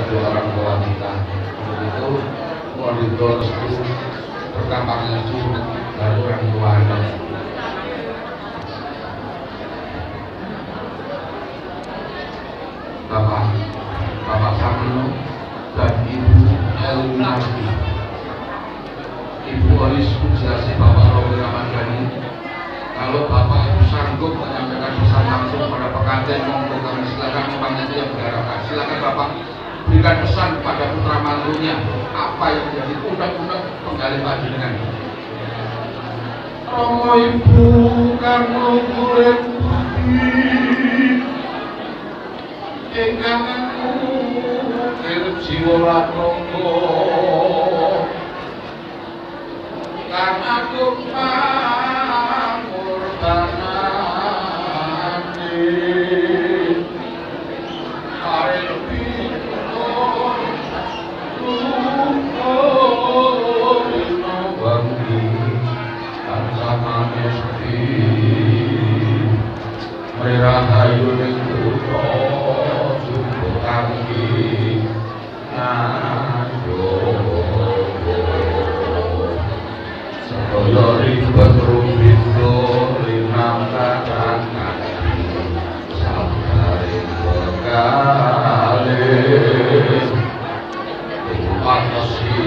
kedua orang tua kita. Untuk itu mohon ridho restu bertambah restu dari orang tua Anda. Bapak Samino dan Ibu Elunardi, Ibu Olis Pujiasi, Bapak Robi Ramadhani. Kalau Bapak Ibu sanggup menyampaikan pesan langsung pada pengantin, monggo kami silakan pengantin yang berharap. Silakan Bapak berikan pesan kepada putra mantunya apa yang menjadi undang-undang penggalih panjenengan. Romo Ibu kanggo urip ingkang urip jiwa lakongo kang agung pangorbanane arep pitung wangi tansah mesti merahayu ning kutha Kaki sedaya ribet rumido linambaran sabdaring bekalih pantesi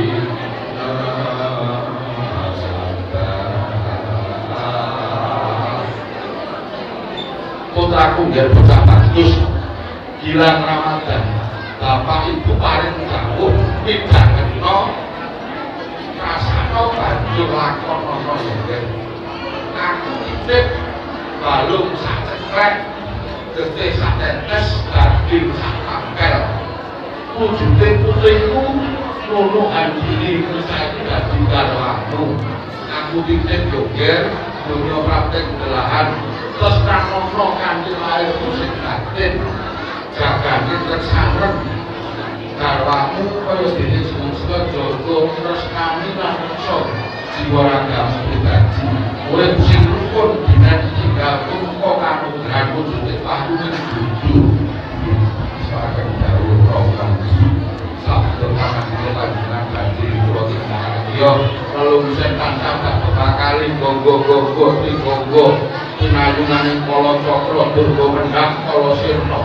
putraku nggih bocah bagus Gilang Ramadan, Bapak Ibu paling jauh midhangetno rasane banjur lakonono ya. Aku titip balung sak cekrek, getih sak tetes, daging sak kampel. Wujude putriku ngono anjini saiki dadi garwamu. Aku titip yoger dunya praktek belahan terus rakono kanthi lair musik batin. Jagane tresarep garwamu kaya dene semesta jogo tresnani lan rasa jiwa ragamu pribadi urip sing rukun dinan tinggal tumpo karo drago sing pahuning dudu saken dawuh program sabda panganan panjenengan badhe kula tindak yo lalu sen tansah tak bakali gonggo-gonggo digonggo pinayunaning kala cakra durga mendhang kala sirna.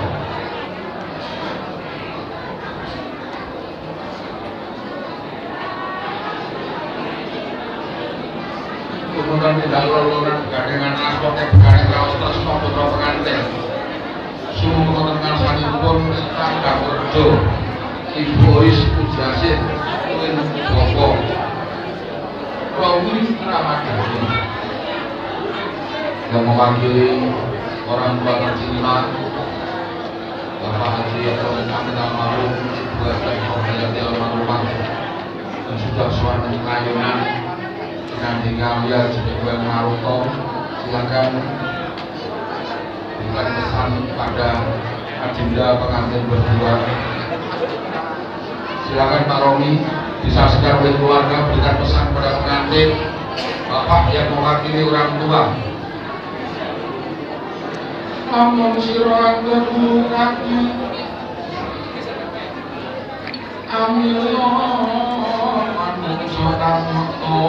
Kemudian tidak loloran dengan aspek begaring raos tresno putra pengantin. Sumur ngarsanipun tangga kerja Ibu Ois Pujiasin Kuwin Boko Romi Ramadhani yang mewakili orang tua tercinta Bapak Haji Amin Almarhum, Ibu Eten Hayati Almarhumah dan sudah suami kayunan nanti kami juga Maruto, silakan berikan pesan pada agenda pengantin berdua. Silakan Pak Romi disaksikan oleh keluarga, berikan pesan pada pengantin Bapak yang mewakili orang tua. Amun sira guru kaki amila manungsa tamakta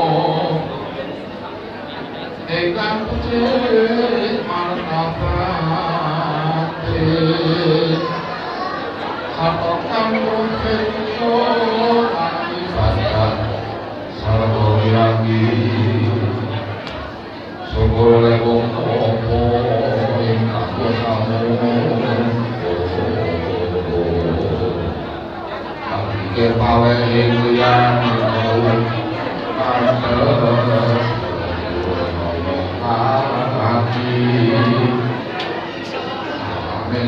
ingkang pucih martabate sarta kanggo pekso akibat sarta wirangi syukur lewong apa ingkang samu pikir paweling liyan pantes hati amin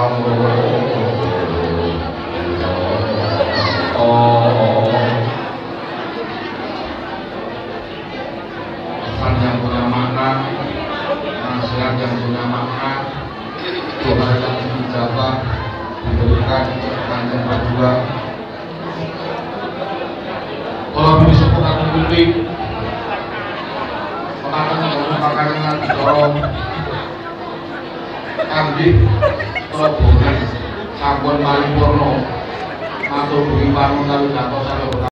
pesan yang punya makna, nasihat yang punya makna, doa yang dijawab diberikan pengantin berdua. Kalau bisa aku pilih makanan dorong ambil rombongan sampun paripurna matur nuwun panuwun kawit